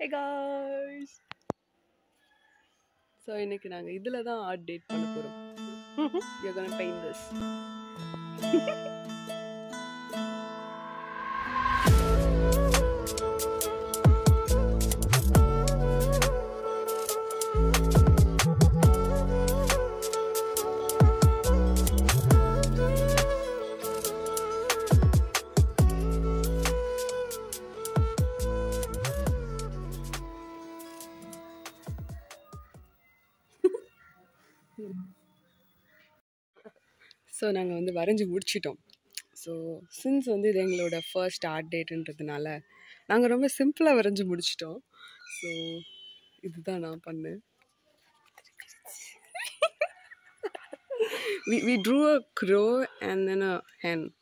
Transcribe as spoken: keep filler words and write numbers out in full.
Hey guys! So இன்னைக்கு நாங்க இதுல தான் ஆர்ட் டேட் பண்ண போறோம். We are gonna paint this. So நாங்கள் வந்து வரைஞ்சி முடிச்சிட்டோம். ஸோ சின்ஸ் வந்து இது எங்களோட ஃபர்ஸ்ட் ஆர்ட் டேட்டுன்றதுனால நாங்கள் ரொம்ப சிம்பிளாக வரைஞ்சி முடிச்சிட்டோம். ஸோ இதுதான் நான் பண்ணேன். we, we drew a crow and then a hen.